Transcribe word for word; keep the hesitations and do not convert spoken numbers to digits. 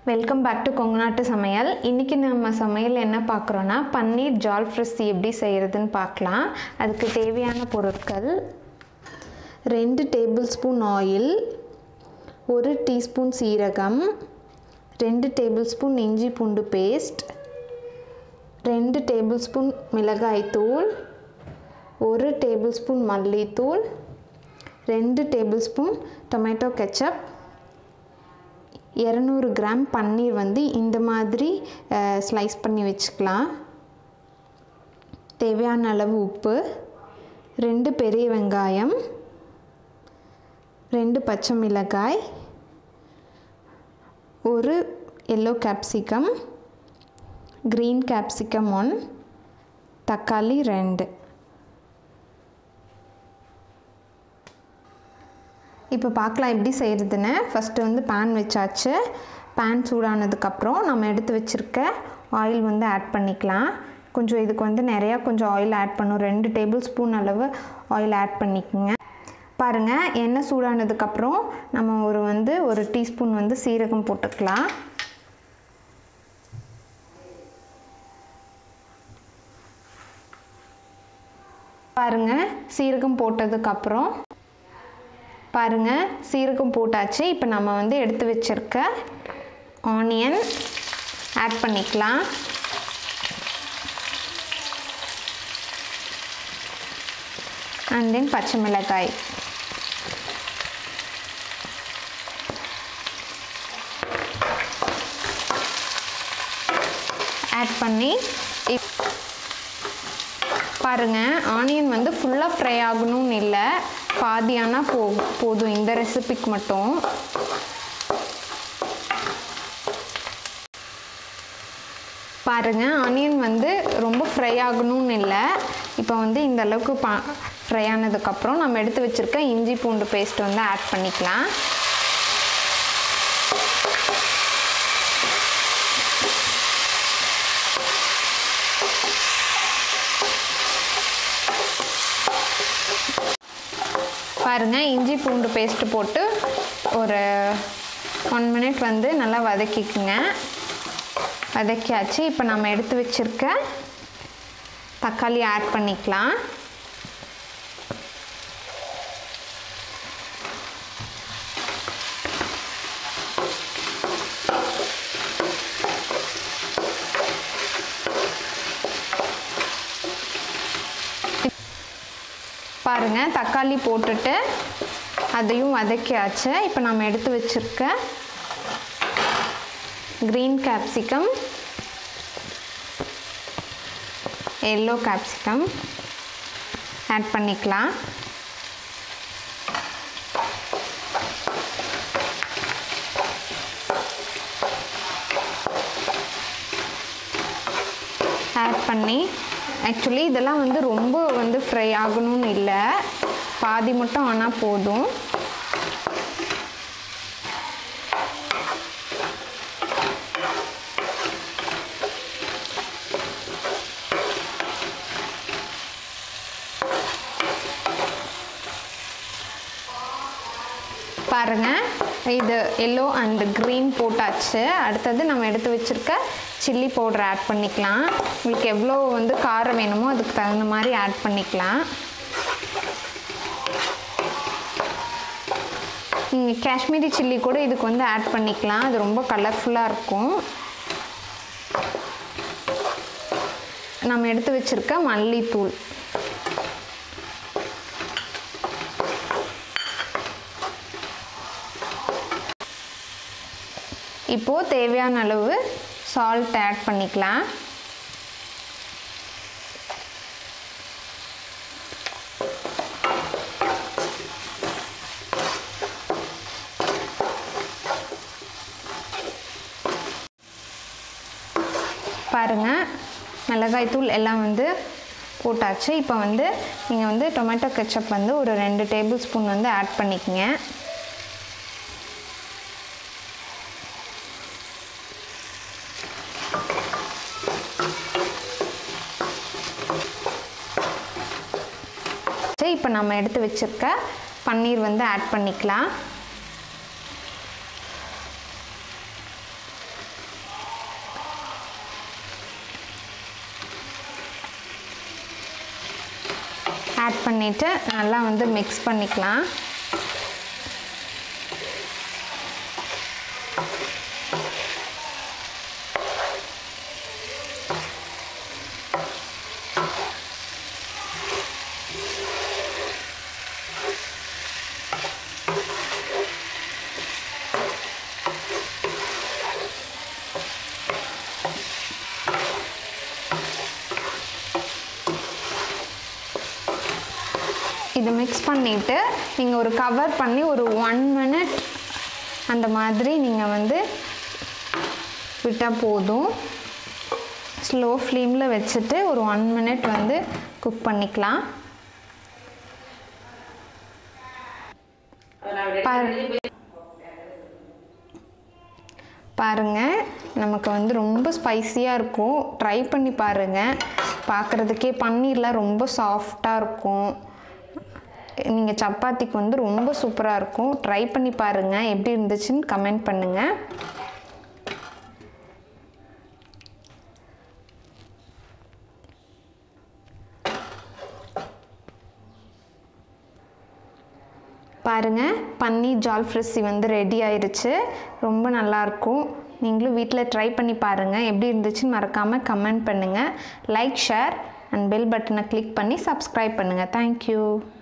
Welcome back to கொங்குநாட்டு சமையல். இன்றைக்கி நம்ம சமையல் என்ன பார்க்குறோன்னா பன்னீர் ஜால் ஃப்ரெஸ்ஸி எப்படி செய்கிறதுன்னு பார்க்கலாம். அதுக்கு தேவையான பொருட்கள்: ரெண்டு டேபிள் ஸ்பூன் ஆயில், ஒரு டீஸ்பூன் சீரகம், ரெண்டு டேபிள் ஸ்பூன் இஞ்சி பூண்டு பேஸ்ட், ரெண்டு டேபிள் ஸ்பூன் மிளகாய்த்தூள், ஒரு டேபிள் ஸ்பூன் மல்லித்தூள், ரெண்டு டேபிள் ஸ்பூன் டொமேட்டோ கெச்சப், இரநூறு கிராம் பன்னீர் வந்து இந்த மாதிரி ஸ்லைஸ் பண்ணி வச்சுக்கலாம். தேவையான அளவு உப்பு, ரெண்டு பெரிய வெங்காயம், ரெண்டு பச்சை மிளகாய், ஒரு yellow capsicum, green capsicum one, தக்காளி ரெண்டு. இப்போ பார்க்கலாம் எப்படி செய்கிறதுன்னு. ஃபஸ்ட்டு வந்து பேன் வச்சாச்சு. பேன் சூடானதுக்கப்புறம் நம்ம எடுத்து வச்சுருக்க ஆயில் வந்து ஆட் பண்ணிக்கலாம். கொஞ்சம் இதுக்கு வந்து நிறையா கொஞ்சம் ஆயில் ஆட் பண்ணும். ரெண்டு டேபிள் ஸ்பூன் அளவு ஆயில் ஆட் பண்ணிக்கோங்க. பாருங்கள், எண்ணெய் சூடானதுக்கப்புறம் நம்ம ஒரு வந்து ஒரு டீஸ்பூன் வந்து சீரகம் போட்டுக்கலாம். பாருங்கள், சீரகம் போட்டதுக்கப்புறம் பாருங்கள் சீரகம் போட்டாச்சு. இப்போ நம்ம வந்து எடுத்து வச்சுருக்க ஆனியன் ஆட் பண்ணிக்கலாம். அண்ட் தென் பச்சை மிளகாய் ஆட் பண்ணி பாருங்கள், ஆனியன் வந்து ஃபுல்லாக ஃப்ரை ஆகணும்னு இல்லை, பாதியானா போ போதும் இந்த ரெசிபிக்கு மட்டும். பாருங்கள், ஆனியன் வந்து ரொம்ப ஃப்ரை ஆகணும்னு இல்லை. இப்போ வந்து இந்த அளவுக்கு பா ஃப்ரை ஆனதுக்கப்புறம் நம்ம எடுத்து வச்சுருக்க இஞ்சி பூண்டு பேஸ்ட் வந்து ஆட் பண்ணிக்கலாம். பாருங்கள், இஞ்சி பூண்டு பேஸ்ட்டு போட்டு ஒரு ஒன் மினிட் வந்து நல்லா வதக்கிக்குங்க. வதக்கியாச்சு. இப்போ நம்ம எடுத்து வச்சுருக்க தக்காளி ஆட் பண்ணிக்கலாம். பாருங்கள், தக்காளி போட்டுட்டு அதையும் வதக்கியாச்சு. இப்போ நம்ம எடுத்து வச்சுருக்க green capsicum, yellow capsicum add பண்ணிக்கலாம். ஆட் பண்ணி ஆக்சுவலி இதெல்லாம் வந்து ரொம்ப வந்து ஃப்ரை ஆகணும்னு இல்லை, பாதி மட்டும் ஆனால் போதும். பாருங்கள், இது எல்லோ அண்ட் க்ரீன் போட்டாச்சு. அடுத்தது நம்ம எடுத்து வச்சுருக்க சில்லி பவுடர் ஆட் பண்ணிக்கலாம். உங்களுக்கு எவ்வளோ வந்து காரம் வேணுமோ அதுக்கு தகுந்த மாதிரி ஆட் பண்ணிக்கலாம். நீங்கள் காஷ்மீரி சில்லி கூட இதுக்கு வந்து ஆட் பண்ணிக்கலாம், அது ரொம்ப கலர்ஃபுல்லாக இருக்கும். நம்ம எடுத்து வச்சுருக்க மல்லித்தூள், இப்போது தேவையான அளவு சால்ட் ஆட் பண்ணிக்கலாம். பாருங்கள், மிளகாய்த்தூள் எல்லாம் வந்து போட்டாச்சு. இப்போ வந்து நீங்கள் வந்து டொமேட்டோ கெச்சப் வந்து ஒரு ரெண்டு டேபிள் ஸ்பூன் வந்து ஆட் பண்ணிக்கங்க. இப்போ நம்ம எடுத்து வச்சுருக்க பன்னீர் வந்து ஆட் பண்ணிக்கலாம். ஆட் பண்ணிவிட்டு நல்லா வந்து மிக்ஸ் பண்ணிக்கலாம். இது மிக்ஸ் பண்ணிவிட்டு நீங்கள் ஒரு கவர் பண்ணி ஒரு ஒன் மினிட் அந்த மாதிரி நீங்கள் வந்து விட்டால் போதும். ஸ்லோ ஃப்ளேமில் வச்சுட்டு ஒரு ஒன் மினிட் வந்து குக் பண்ணிக்கலாம். பாருங்கள், நமக்கு வந்து ரொம்ப ஸ்பைசியாக இருக்கும். ட்ரை பண்ணி பாருங்கள். பார்க்குறதுக்கே பன்னீர்லாம் ரொம்ப சாஃப்டாக இருக்கும். நீங்கள் சப்பாத்திக்கு வந்து ரொம்ப சூப்பராக இருக்கும். ட்ரை பண்ணி பாருங்கள். எப்படி இருந்துச்சுன்னு கமெண்ட் பண்ணுங்கள். பாருங்கள், பன்னீர் ஜால்ஃப்ரெஸ்ஸி வந்து ரெடி ஆயிடுச்சு. ரொம்ப நல்லாயிருக்கும். நீங்களும் வீட்டில் ட்ரை பண்ணி பாருங்கள். எப்படி இருந்துச்சுன்னு மறக்காமல் கமெண்ட் பண்ணுங்கள். லைக், ஷேர் அண்ட் பெல் பட்டனை கிளிக் பண்ணி சப்ஸ்கிரைப் பண்ணுங்கள். தேங்க்யூ.